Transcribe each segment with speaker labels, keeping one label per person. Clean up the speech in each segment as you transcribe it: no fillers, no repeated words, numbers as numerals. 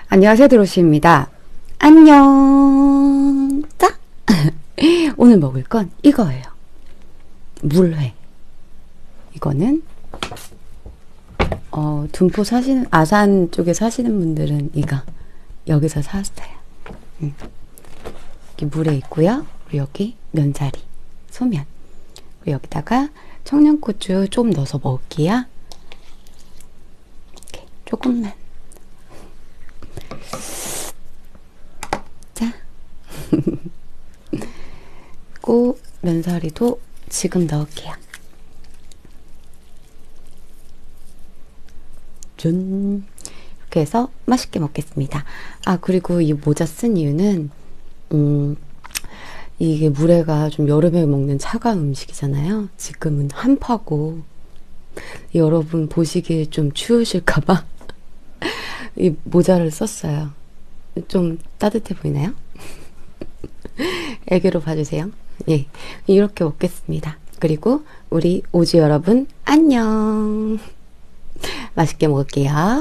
Speaker 1: 안녕하세요, 드로시입니다. 안녕. 자, 오늘 먹을 건 이거예요. 물회. 이거는 둔포 사시는 아산 쪽에 사시는 분들은 이거 여기서 샀어요. 여기 물회 있고요. 그리고 여기 면사리, 소면. 그리고 여기다가 청양고추 좀 넣어서 먹을게요. 이렇게 조금만. 자, 고 면사리도 지금 넣을게요. 짠. 이렇게 해서 맛있게 먹겠습니다. 아, 그리고 이 모자 쓴 이유는 이게 물회가 좀 여름에 먹는 차가운 음식이잖아요. 지금은 한파고 여러분 보시기에 좀 추우실까봐 이 모자를 썼어요. 좀 따뜻해 보이나요? 애교로 봐주세요. 예, 이렇게 먹겠습니다. 그리고 우리 오지 여러분 안녕. 맛있게 먹을게요.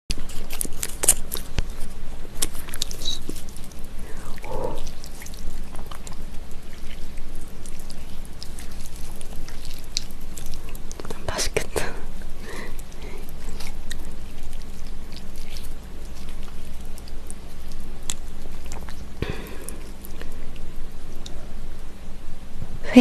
Speaker 1: 맛있겠다. 회.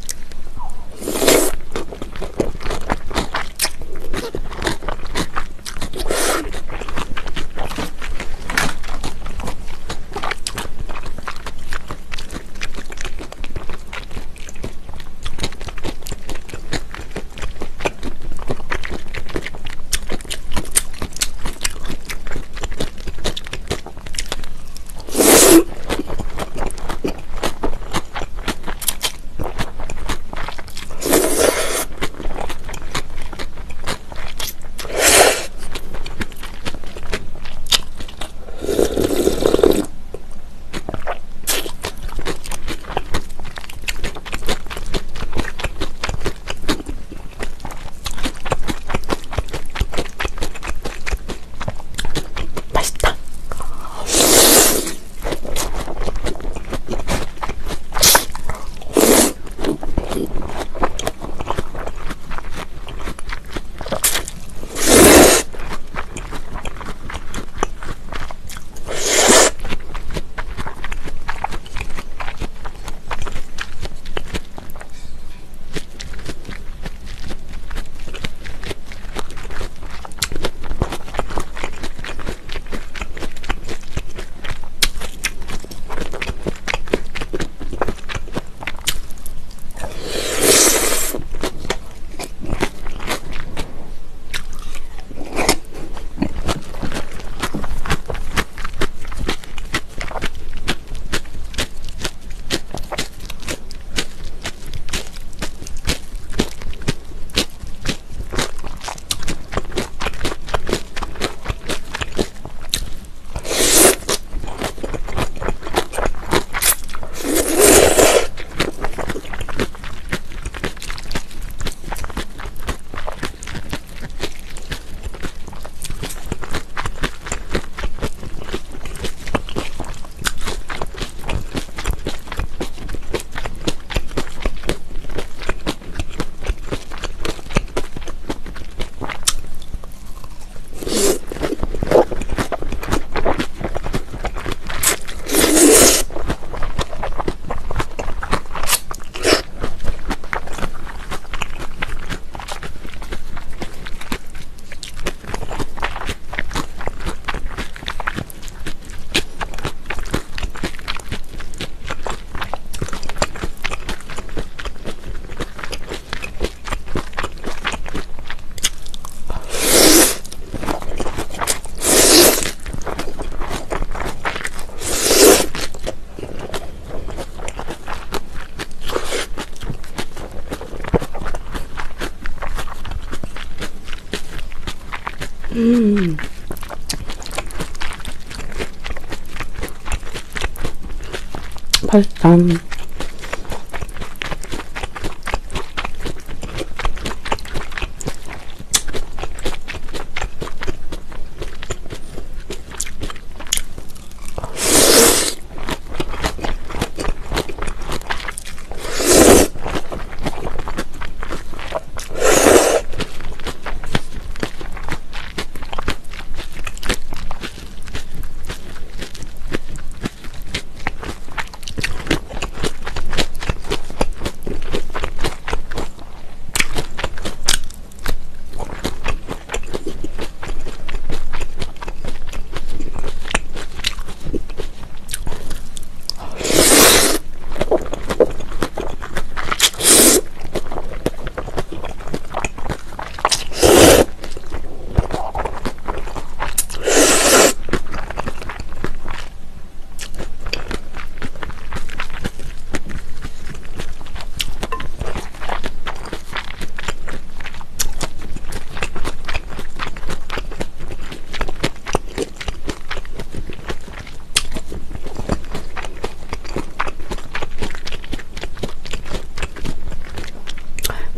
Speaker 1: 맛있다.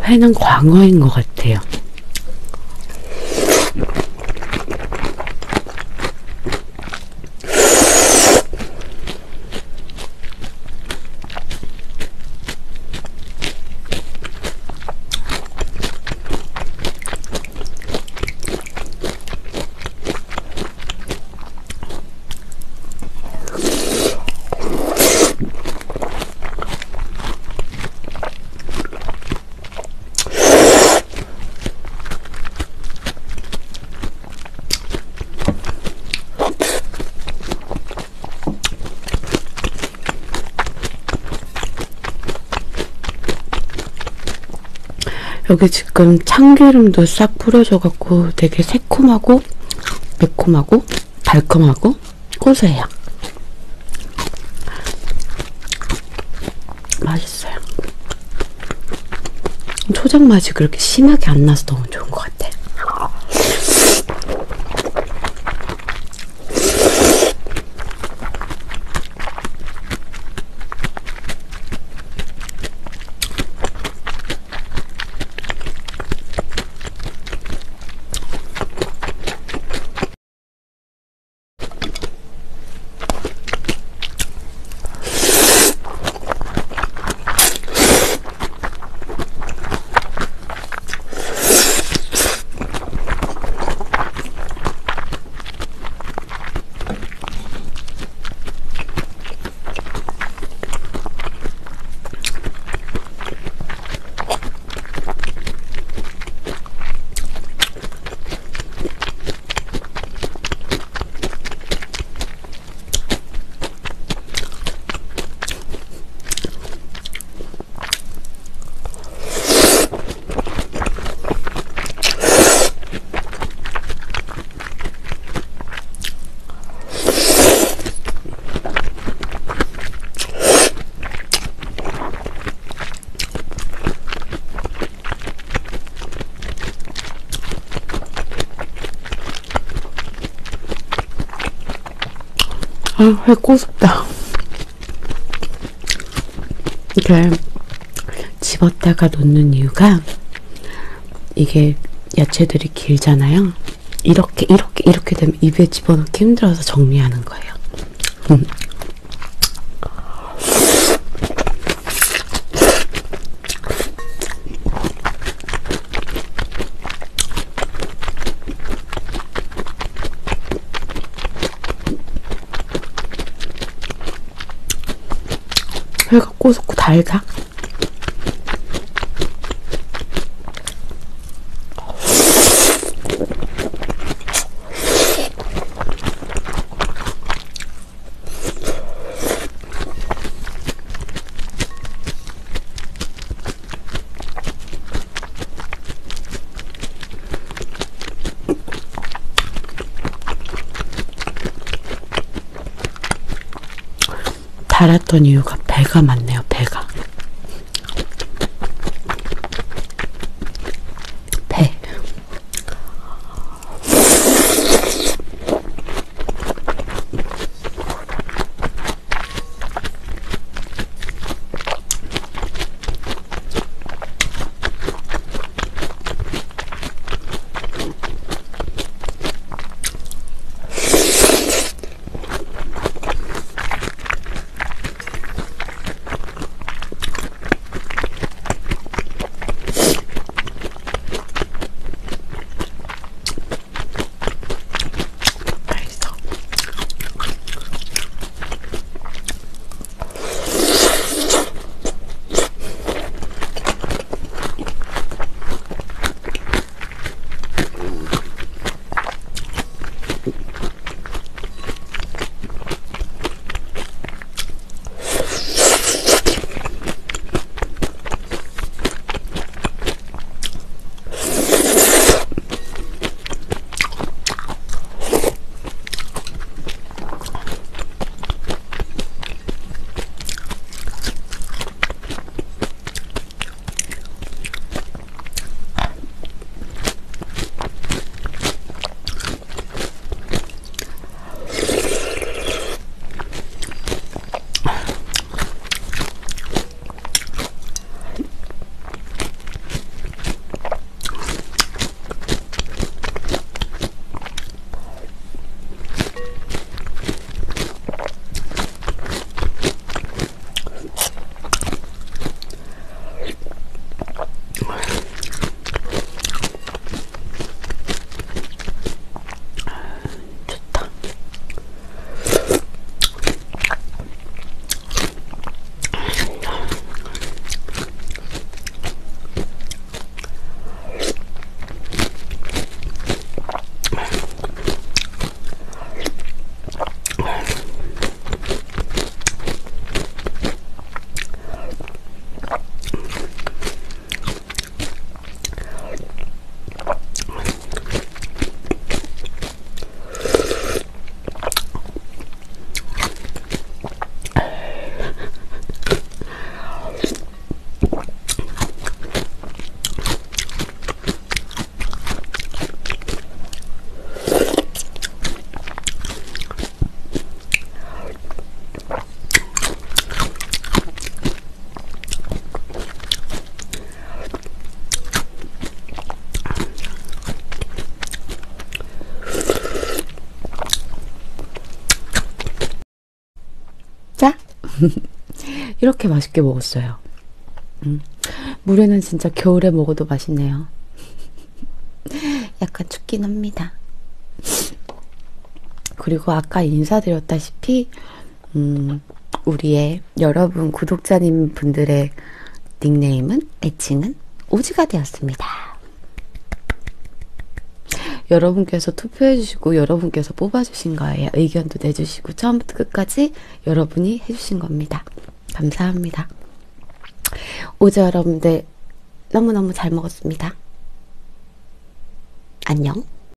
Speaker 1: 회는 광어인 것 같아요. 여기 지금 참기름도 싹 뿌려져갖고 되게 새콤하고 매콤하고 달콤하고 고소해요. 맛있어요. 초장 맛이 그렇게 심하게 안 나서 너무 좋은 것 같아. 아, 회 꼬숩다. 이게 집었다가 놓는 이유가 이게 야채들이 길잖아요. 이렇게 되면 입에 집어넣기 힘들어서 정리하는 거예요. 회가 꼬숩고 달다. 달았던 이유가 배가 많네요. 배가. 배. 진짜? 이렇게 맛있게 먹었어요. 물회는 진짜 겨울에 먹어도 맛있네요. 약간 춥긴 합니다. 그리고 아까 인사드렸다시피 우리의 여러분 구독자님 분들의 닉네임은, 애칭은 오지가 되었습니다. 여러분께서 투표해주시고 여러분께서 뽑아주신 거예요. 의견도 내주시고 처음부터 끝까지 여러분이 해주신 겁니다. 감사합니다. 오지 여러분들 너무너무 잘 먹었습니다. 안녕.